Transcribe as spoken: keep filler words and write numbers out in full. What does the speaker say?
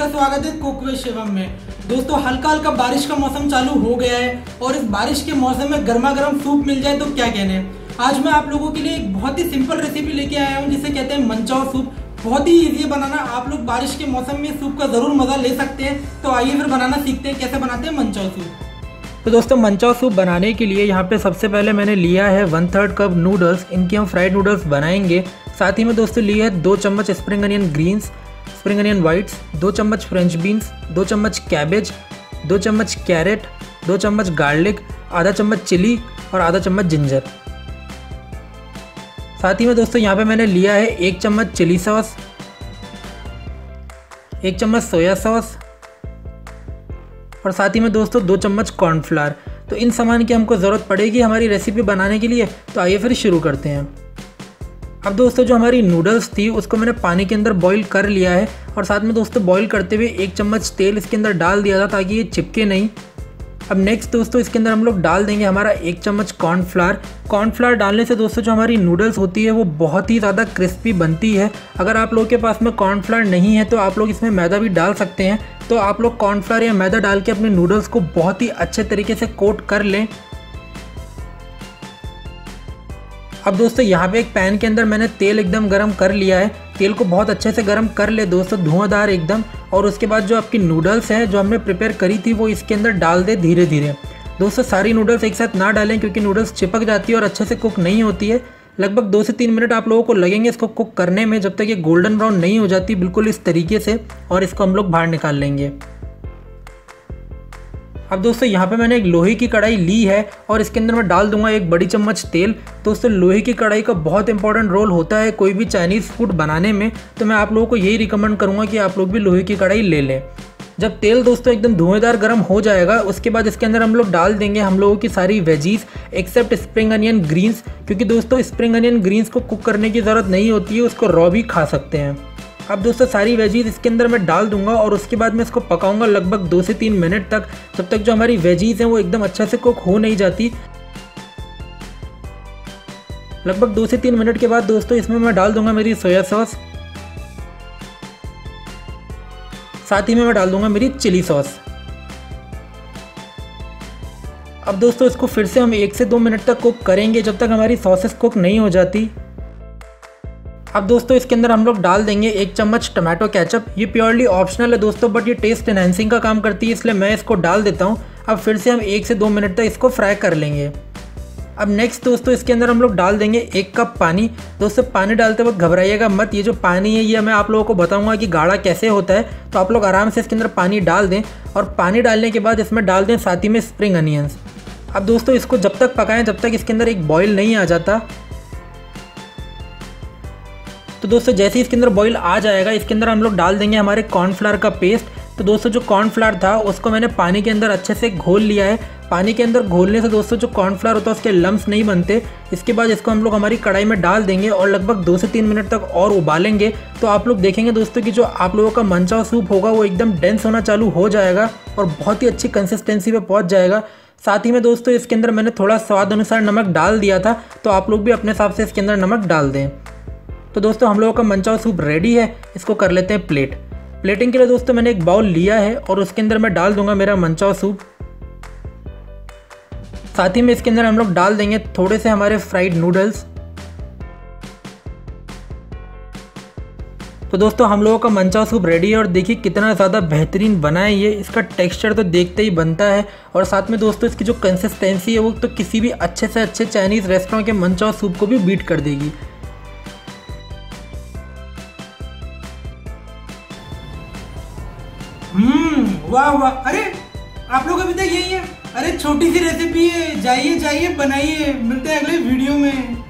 स्वागत है cook with Shivam में। दोस्तों हल्का हल्का बारिश का मौसम चालू हो गया है और इस बारिश के मौसम में गर्मा गर्म सूप मिल जाए तो क्या कहने। आज मैं आप लोगों के लिए एक बहुत ही सिंपल रेसिपी लेके आया हूँ जिसे कहते हैं मंचाओ सूप। बहुत ही इजी है बनाना, आप लोग बारिश के मौसम में सूप का जरूर मजा ले सकते हैं। तो आइए फिर बनाना सीखते हैं कैसे बनाते हैं मंचाओ सूप। तो दोस्तों मंचाओ सूप बनाने के लिए यहाँ पे सबसे पहले मैंने लिया है वन थर्ड कप नूडल्स। इनकी हम फ्राइड नूडल्स बनाएंगे। साथ ही में दोस्तों लिए है दो चम्मच spring onion greens, spring onion whites, दो चम्मच फ्रेंच बीन्स, दो चम्मच कैबेज, दो चम्मच कैरेट, दो चम्मच गार्लिक, आधा चम्मच चिली और आधा चम्मच जिंजर। साथ ही में दोस्तों यहाँ पे मैंने लिया है एक चम्मच चिली सॉस, एक चम्मच सोया सॉस और साथ ही में दोस्तों दो चम्मच कॉर्नफ्लावर। तो इन सामान की हमको ज़रूरत पड़ेगी हमारी रेसिपी बनाने के लिए। तो आइए फिर शुरू करते हैं। अब दोस्तों जो हमारी नूडल्स थी उसको मैंने पानी के अंदर बॉईल कर लिया है और साथ में दोस्तों बॉईल करते हुए एक चम्मच तेल इसके अंदर डाल दिया था ताकि ये चिपके नहीं। अब नेक्स्ट दोस्तों इसके अंदर हम लोग डाल देंगे हमारा एक चम्मच कॉर्नफ्लावर। कॉर्नफ्लावर डालने से दोस्तों जो हमारी नूडल्स होती है वो बहुत ही ज़्यादा क्रिस्पी बनती है। अगर आप लोगों के पास में कॉर्नफ्लावर नहीं है तो आप लोग इसमें मैदा भी डाल सकते हैं। तो आप लोग कॉर्नफ्लावर या मैदा डाल के अपने नूडल्स को बहुत ही अच्छे तरीके से कोट कर लें। अब दोस्तों यहाँ पे एक पैन के अंदर मैंने तेल एकदम गरम कर लिया है। तेल को बहुत अच्छे से गरम कर ले दोस्तों, धुआंधार एकदम। और उसके बाद जो आपकी नूडल्स हैं जो हमने प्रिपेयर करी थी वो इसके अंदर डाल दे धीरे धीरे। दोस्तों सारी नूडल्स एक साथ ना डालें क्योंकि नूडल्स चिपक जाती है और अच्छे से कुक नहीं होती है। लगभग दो से तीन मिनट आप लोगों को लगेंगे इसको कुक करने में, जब तक ये गोल्डन ब्राउन नहीं हो जाती बिल्कुल इस तरीके से। और इसको हम लोग बाहर निकाल लेंगे। अब दोस्तों यहाँ पे मैंने एक लोहे की कढ़ाई ली है और इसके अंदर मैं डाल दूंगा एक बड़ी चम्मच तेल। दोस्तों लोहे की कढ़ाई का बहुत इंपॉर्टेंट रोल होता है कोई भी चाइनीज़ फूड बनाने में। तो मैं आप लोगों को यही रिकमेंड करूँगा कि आप लोग भी लोहे की कढ़ाई ले लें। जब तेल दोस्तों एकदम धुआंधार गर्म हो जाएगा उसके बाद इसके अंदर हम लोग डाल देंगे हम लोगों की सारी veggies except spring onion greens, क्योंकि दोस्तों स्प्रिंग अनियन ग्रीन्स को कुक करने की ज़रूरत नहीं होती है, उसको रॉ भी खा सकते हैं। अब दोस्तों सारी वेजीज इसके अंदर मैं डाल दूंगा और उसके बाद मैं इसको पकाऊंगा लगभग दो से तीन मिनट तक, जब तक जो हमारी वेजीज हैं वो एकदम अच्छे से कुक हो नहीं जाती। लगभग दो से तीन मिनट के बाद दोस्तों इसमें मैं डाल दूंगा मेरी सोया सॉस, साथ ही में मैं डाल दूंगा मेरी चिली सॉस। अब दोस्तों इसको फिर से हम एक से दो मिनट तक कुक करेंगे जब तक हमारी सॉसेस कुक नहीं हो जाती। अब दोस्तों इसके अंदर हम लोग डाल देंगे एक चम्मच टमाटो केचप। ये प्योरली ऑप्शनल है दोस्तों, बट ये टेस्ट एनहांसिंग का काम करती है, इसलिए मैं इसको डाल देता हूँ। अब फिर से हम एक से दो मिनट तक इसको फ्राई कर लेंगे। अब नेक्स्ट दोस्तों इसके अंदर हम लोग डाल देंगे एक कप पानी। दोस्तों पानी डालते वक्त घबराइएगा मत, ये जो पानी है ये मैं आप लोगों को बताऊंगा कि गाढ़ा कैसे होता है। तो आप लोग आराम से इसके अंदर पानी डाल दें और पानी डालने के बाद इसमें डाल दें साथ ही में स्प्रिंग अनियंस। अब दोस्तों इसको जब तक पकाएं जब तक इसके अंदर एक बॉयल नहीं आ जाता। तो दोस्तों जैसे ही इसके अंदर बॉईल आ जाएगा इसके अंदर हम लोग डाल देंगे हमारे कॉर्नफ्लावर का पेस्ट। तो दोस्तों जो कॉर्नफ्लावर था उसको मैंने पानी के अंदर अच्छे से घोल लिया है। पानी के अंदर घोलने से दोस्तों जो कॉर्नफ्लावर होता है उसके लम्स नहीं बनते। इसके बाद इसको हम लोग हमारी कढ़ाई में डाल देंगे और लगभग दो से तीन मिनट तक और उबालेंगे। तो आप लोग देखेंगे दोस्तों कि जो आप लोगों का मंचाओ सूप होगा वो एकदम डेंस होना चालू हो जाएगा और बहुत ही अच्छी कंसिस्टेंसी पे पहुँच जाएगा। साथ ही में दोस्तों इसके अंदर मैंने थोड़ा स्वाद अनुसार नमक डाल दिया था, तो आप लोग भी अपने हिसाब से इसके अंदर नमक डाल दें। तो दोस्तों हम लोगों का मंचाओ सूप रेडी है, इसको कर लेते हैं प्लेट। प्लेटिंग के लिए दोस्तों मैंने एक बाउल लिया है और उसके अंदर मैं डाल दूंगा मेरा मंचाओ सूप। साथ ही में इसके अंदर हम लोग डाल देंगे थोड़े से हमारे फ्राइड नूडल्स। तो दोस्तों हम लोगों का मंचाओ सूप रेडी है और देखिए कितना ज़्यादा बेहतरीन बना है ये। इसका टेक्सचर तो देखते ही बनता है और साथ में दोस्तों इसकी जो कंसिस्टेंसी है वो तो किसी भी अच्छे से अच्छे चाइनीज़ रेस्टोरेंट के मंचाओ सूप को भी बीट कर देगी। हम्म वाह वाह। अरे आप लोग अभी तक यही है। अरे छोटी सी रेसिपी है, जाइए जाइए बनाइए। मिलते हैं अगले वीडियो में।